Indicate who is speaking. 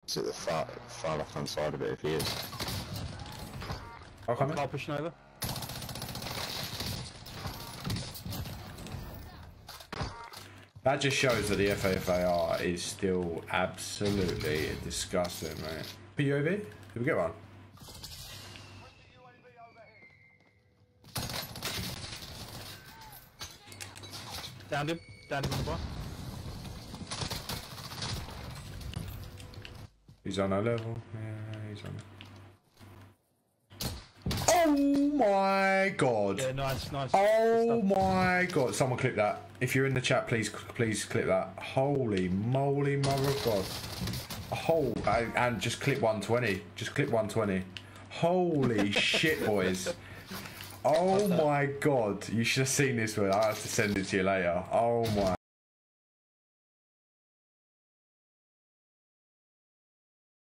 Speaker 1: It's at the far left hand side of it if he is.
Speaker 2: I'll come in.
Speaker 3: Car pushing over.
Speaker 2: That just shows that the FAFAR is still absolutely disgusting, mate. PUAV? Did we get one?
Speaker 3: Downed him. Downed him on the bar.
Speaker 2: He's on our level. Yeah, he's on. Oh my god!
Speaker 3: Yeah, nice, nice.
Speaker 2: Oh my god! Someone clip that. If you're in the chat, please clip that. Holy moly, mother of god! And just clip 120. Just clip 120. Holy shit, boys! Oh my god! You should have seen this one. I have to send it to you later. Oh my.